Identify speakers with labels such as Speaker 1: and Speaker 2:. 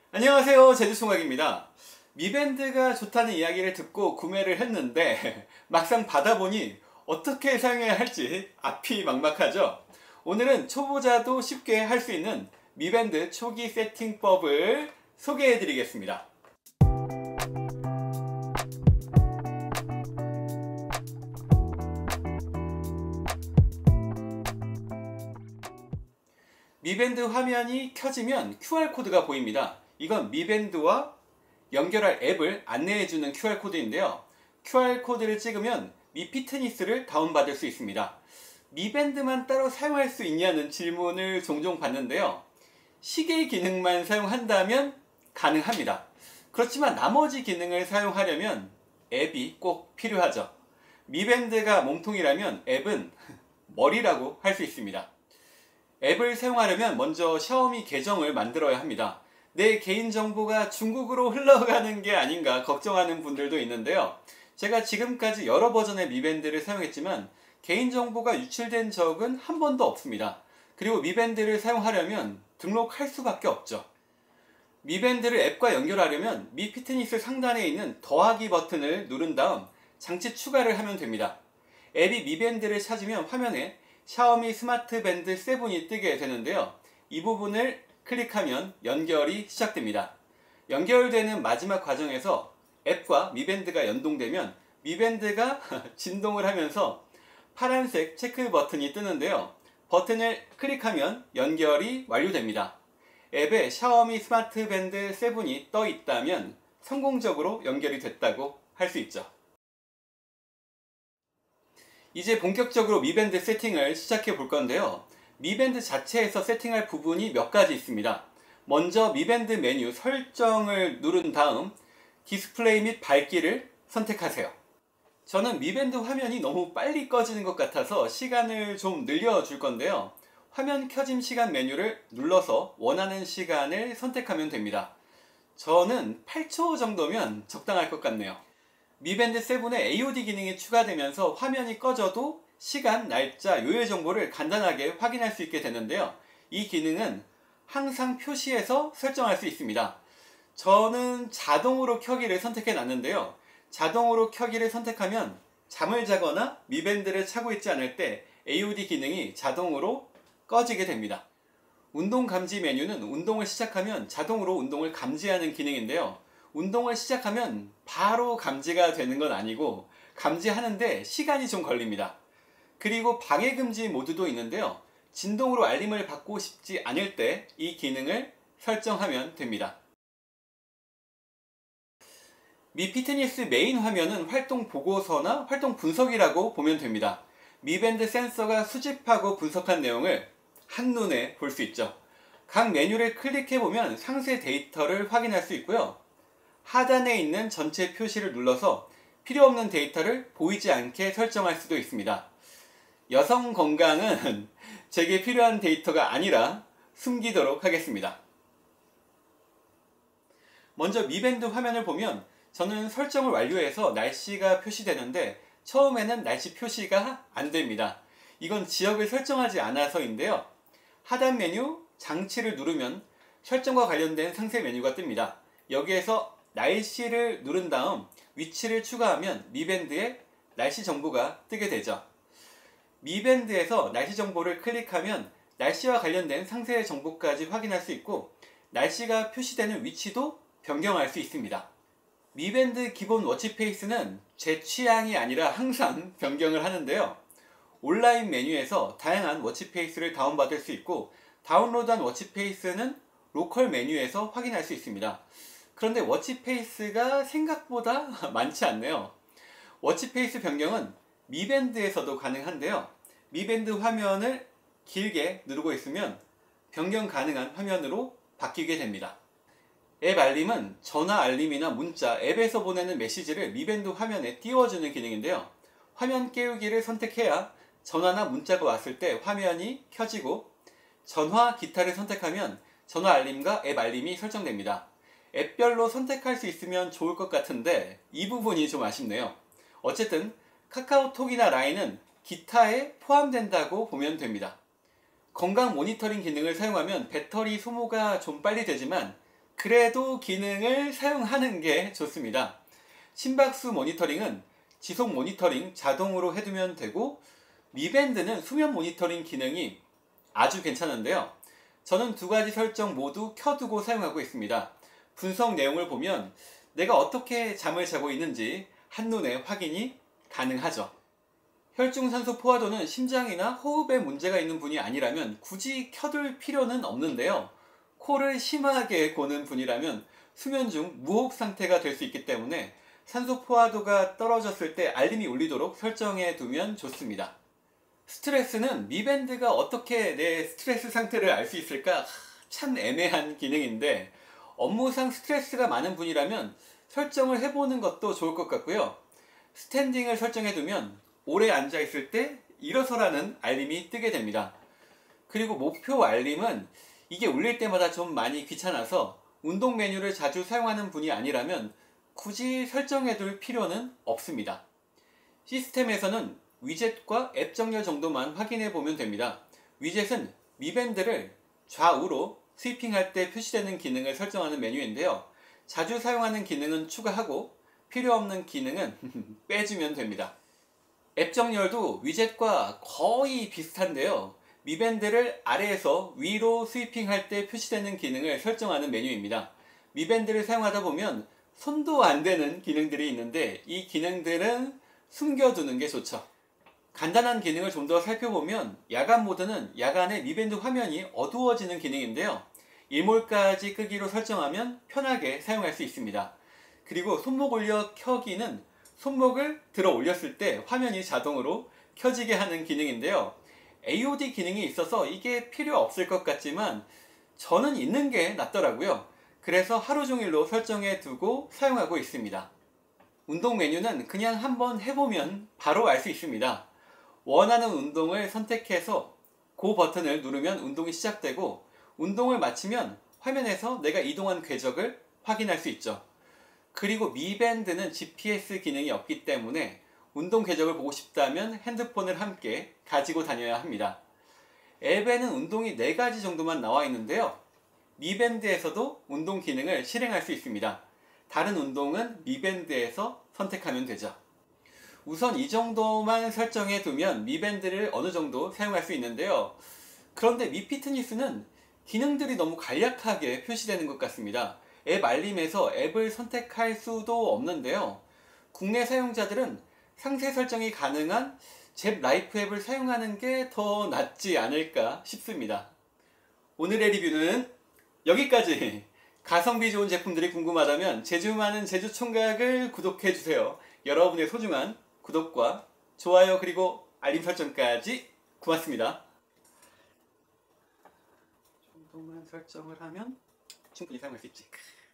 Speaker 1: 안녕하세요, 제주총각입니다. 미밴드가 좋다는 이야기를 듣고 구매를 했는데 막상 받아보니 어떻게 사용해야 할지 앞이 막막하죠. 오늘은 초보자도 쉽게 할 수 있는 미밴드 초기 세팅법을 소개해 드리겠습니다. 미밴드 화면이 켜지면 QR코드가 보입니다. 이건 미밴드와 연결할 앱을 안내해주는 QR코드인데요. QR코드를 찍으면 미피트니스를 다운받을 수 있습니다. 미밴드만 따로 사용할 수 있냐는 질문을 종종 받는데요. 시계 기능만 사용한다면 가능합니다. 그렇지만 나머지 기능을 사용하려면 앱이 꼭 필요하죠. 미밴드가 몸통이라면 앱은 머리라고 할 수 있습니다. 앱을 사용하려면 먼저 샤오미 계정을 만들어야 합니다. 내 개인정보가 중국으로 흘러가는 게 아닌가 걱정하는 분들도 있는데요. 제가 지금까지 여러 버전의 미밴드를 사용했지만 개인정보가 유출된 적은 한 번도 없습니다. 그리고 미밴드를 사용하려면 등록할 수밖에 없죠. 미밴드를 앱과 연결하려면 미 피트니스 상단에 있는 더하기 버튼을 누른 다음 장치 추가를 하면 됩니다. 앱이 미밴드를 찾으면 화면에 샤오미 스마트 밴드 7이 뜨게 되는데요. 이 부분을 클릭하면 연결이 시작됩니다. 연결되는 마지막 과정에서 앱과 미밴드가 연동되면 미밴드가 진동을 하면서 파란색 체크 버튼이 뜨는데요. 버튼을 클릭하면 연결이 완료됩니다. 앱에 샤오미 스마트 밴드 7이 떠 있다면 성공적으로 연결이 됐다고 할 수 있죠. 이제 본격적으로 미밴드 세팅을 시작해 볼 건데요. 미밴드 자체에서 세팅할 부분이 몇 가지 있습니다. 먼저 미밴드 메뉴 설정을 누른 다음 디스플레이 및 밝기를 선택하세요. 저는 미밴드 화면이 너무 빨리 꺼지는 것 같아서 시간을 좀 늘려줄 건데요. 화면 켜짐 시간 메뉴를 눌러서 원하는 시간을 선택하면 됩니다. 저는 8초 정도면 적당할 것 같네요. 미밴드 7에 AOD 기능이 추가되면서 화면이 꺼져도 시간, 날짜, 요일 정보를 간단하게 확인할 수 있게 되는데요. 이 기능은 항상 표시해서 설정할 수 있습니다. 저는 자동으로 켜기를 선택해 놨는데요. 자동으로 켜기를 선택하면 잠을 자거나 미밴드를 차고 있지 않을 때 AOD 기능이 자동으로 꺼지게 됩니다. 운동 감지 메뉴는 운동을 시작하면 자동으로 운동을 감지하는 기능인데요. 운동을 시작하면 바로 감지가 되는 건 아니고 감지하는데 시간이 좀 걸립니다. 그리고 방해금지 모드도 있는데요. 진동으로 알림을 받고 싶지 않을 때 이 기능을 설정하면 됩니다. 미 피트니스 메인 화면은 활동 보고서나 활동 분석이라고 보면 됩니다. 미밴드 센서가 수집하고 분석한 내용을 한눈에 볼 수 있죠. 각 메뉴를 클릭해보면 상세 데이터를 확인할 수 있고요. 하단에 있는 전체 표시를 눌러서 필요 없는 데이터를 보이지 않게 설정할 수도 있습니다. 여성 건강은 제게 필요한 데이터가 아니라 숨기도록 하겠습니다. 먼저 미밴드 화면을 보면 저는 설정을 완료해서 날씨가 표시되는데 처음에는 날씨 표시가 안 됩니다. 이건 지역을 설정하지 않아서인데요. 하단 메뉴 장치를 누르면 설정과 관련된 상세 메뉴가 뜹니다. 여기에서 날씨를 누른 다음 위치를 추가하면 미밴드에 날씨 정보가 뜨게 되죠. 미밴드에서 날씨 정보를 클릭하면 날씨와 관련된 상세 정보까지 확인할 수 있고 날씨가 표시되는 위치도 변경할 수 있습니다. 미밴드 기본 워치페이스는 제 취향이 아니라 항상 변경을 하는데요. 온라인 메뉴에서 다양한 워치페이스를 다운받을 수 있고 다운로드한 워치페이스는 로컬 메뉴에서 확인할 수 있습니다. 그런데 워치페이스가 생각보다 많지 않네요. 워치페이스 변경은 미밴드에서도 가능한데요. 미밴드 화면을 길게 누르고 있으면 변경 가능한 화면으로 바뀌게 됩니다. 앱 알림은 전화 알림이나 문자, 앱에서 보내는 메시지를 미밴드 화면에 띄워주는 기능인데요. 화면 깨우기를 선택해야 전화나 문자가 왔을 때 화면이 켜지고 전화 기타를 선택하면 전화 알림과 앱 알림이 설정됩니다. 앱별로 선택할 수 있으면 좋을 것 같은데 이 부분이 좀 아쉽네요. 어쨌든 카카오톡이나 라인은 기타에 포함된다고 보면 됩니다. 건강 모니터링 기능을 사용하면 배터리 소모가 좀 빨리 되지만 그래도 기능을 사용하는 게 좋습니다. 심박수 모니터링은 지속 모니터링 자동으로 해두면 되고, Mi 밴드는 수면 모니터링 기능이 아주 괜찮은데요. 저는 두 가지 설정 모두 켜두고 사용하고 있습니다. 분석 내용을 보면 내가 어떻게 잠을 자고 있는지 한눈에 확인이 가능하죠. 혈중산소 포화도는 심장이나 호흡에 문제가 있는 분이 아니라면 굳이 켜둘 필요는 없는데요. 코를 심하게 고는 분이라면 수면 중 무호흡 상태가 될 수 있기 때문에 산소 포화도가 떨어졌을 때 알림이 울리도록 설정해 두면 좋습니다. 스트레스는 미밴드가 어떻게 내 스트레스 상태를 알 수 있을까? 참 애매한 기능인데, 업무상 스트레스가 많은 분이라면 설정을 해보는 것도 좋을 것 같고요. 스탠딩을 설정해 두면 오래 앉아 있을 때 일어서라는 알림이 뜨게 됩니다. 그리고 목표 알림은 이게 울릴 때마다 좀 많이 귀찮아서 운동 메뉴를 자주 사용하는 분이 아니라면 굳이 설정해 둘 필요는 없습니다. 시스템에서는 위젯과 앱 정렬 정도만 확인해 보면 됩니다. 위젯은 미밴드를 좌우로 스위핑할 때 표시되는 기능을 설정하는 메뉴인데요. 자주 사용하는 기능은 추가하고 필요 없는 기능은 빼주면 됩니다. 앱 정렬도 위젯과 거의 비슷한데요. 미밴드를 아래에서 위로 스위핑할 때 표시되는 기능을 설정하는 메뉴입니다. 미밴드를 사용하다 보면 손도 안 대는 기능들이 있는데 이 기능들은 숨겨두는 게 좋죠. 간단한 기능을 좀 더 살펴보면 야간 모드는 야간에 미밴드 화면이 어두워지는 기능인데요. 일몰까지 끄기로 설정하면 편하게 사용할 수 있습니다. 그리고 손목 올려 켜기는 손목을 들어 올렸을 때 화면이 자동으로 켜지게 하는 기능인데요. AOD 기능이 있어서 이게 필요 없을 것 같지만 저는 있는 게 낫더라고요. 그래서 하루 종일로 설정해 두고 사용하고 있습니다. 운동 메뉴는 그냥 한번 해보면 바로 알 수 있습니다. 원하는 운동을 선택해서 그 버튼을 누르면 운동이 시작되고, 운동을 마치면 화면에서 내가 이동한 궤적을 확인할 수 있죠. 그리고 미밴드는 GPS 기능이 없기 때문에 운동 궤적을 보고 싶다면 핸드폰을 함께 가지고 다녀야 합니다. 앱에는 운동이 4가지 정도만 나와 있는데요. 미밴드에서도 운동 기능을 실행할 수 있습니다. 다른 운동은 미밴드에서 선택하면 되죠. 우선 이 정도만 설정해 두면 미밴드를 어느 정도 사용할 수 있는데요. 그런데 미피트니스는 기능들이 너무 간략하게 표시되는 것 같습니다. 앱 알림에서 앱을 선택할 수도 없는데요. 국내 사용자들은 상세 설정이 가능한 잽 라이프 앱을 사용하는 게 더 낫지 않을까 싶습니다. 오늘의 리뷰는 여기까지. 가성비 좋은 제품들이 궁금하다면 제주 많은 제주총각을 구독해주세요. 여러분의 소중한 구독과 좋아요 그리고 알림 설정까지 고맙습니다. 정도만 설정을 하면 충분히 사용할 수 있지.